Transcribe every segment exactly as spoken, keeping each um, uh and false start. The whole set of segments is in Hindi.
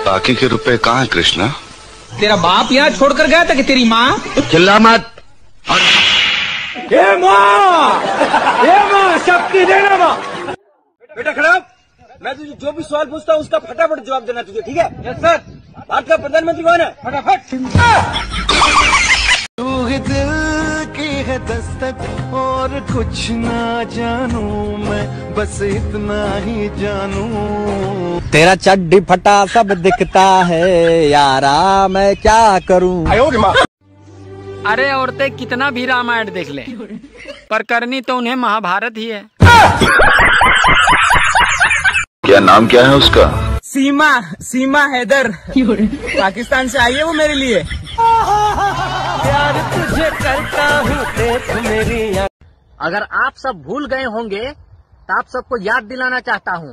बाकी के रुपए कहाँ हैं कृष्णा? तेरा बाप यहाँ छोड़कर गया था कि तेरी माँ? चिल्ला मत। ए माँ, ए माँ, शक्ति देना माँ। बेटा खराब, मैं तुझे जो भी सवाल पूछता हूँ उसका फटाफट जवाब देना तुझे, ठीक है? Yes sir. भारत का प्रधानमंत्री कौन है? फटाफट। तू ही दिल की है दस्तक और कुछ ना जानू मैं, बस इतना ही जानू। तेरा चड्डी फटा सब दिखता है यारा, मैं क्या करूं। अरे औरतें कितना भी रामायण देख ले, पर करनी तो उन्हें महाभारत ही है। क्या नाम क्या है उसका? सीमा, सीमा हैदर। पाकिस्तान से आई है वो मेरे लिए। प्यार तुझे करता हूँ देख मेरी। अगर आप सब भूल गए होंगे तो आप सबको याद दिलाना चाहता हूँ।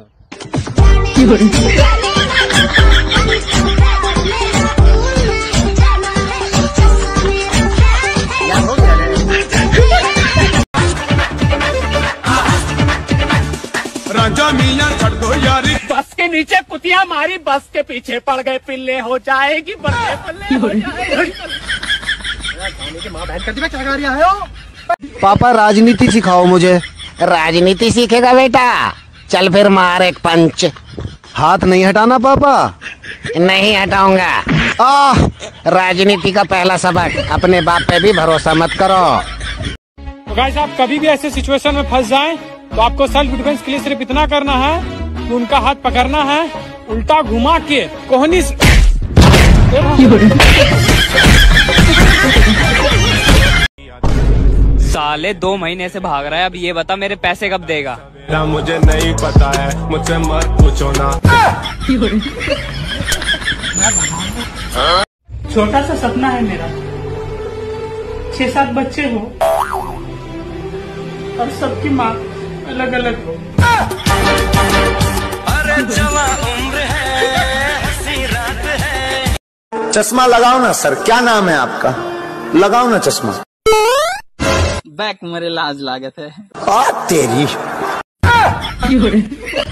राजा मियां छड़ दो यारी। बस के नीचे कुतिया मारी, बस के पीछे पड़ गए पिल्ले हो जाएगी बल्ले बल्ले हो जाएगी। माँ बहन कर दी, मैं क्या कर रहा है? पापा राजनीति सिखाओ मुझे। राजनीति सीखेगा बेटा? चल फिर मार एक पंच। हाथ नहीं हटाना पापा। नहीं हटाऊंगा। आह, राजनीति का पहला सबक, अपने बाप पे भी भरोसा मत करो। तो गाइस, आप कभी भी ऐसे सिचुएशन में फंस जाएं तो आपको सेल्फ डिफेंस के लिए सिर्फ इतना करना है कि उनका हाथ पकड़ना है, उल्टा घुमा के कोहनी से। साले दो महीने से भाग रहा है, अब ये बता मेरे पैसे कब देगा? ना मुझे नहीं पता है, मुझसे मत पूछो ना। छोटा सा सपना है मेरा, छह सात बच्चे हो और सबकी माँ अलग अलग हो। अरे जवा उम्र है, हंसी रात है। चश्मा लगाओ ना सर, क्या नाम है आपका? लगाओ ना चश्मा। बैक मेरे लाज लागत है। आ तेरी।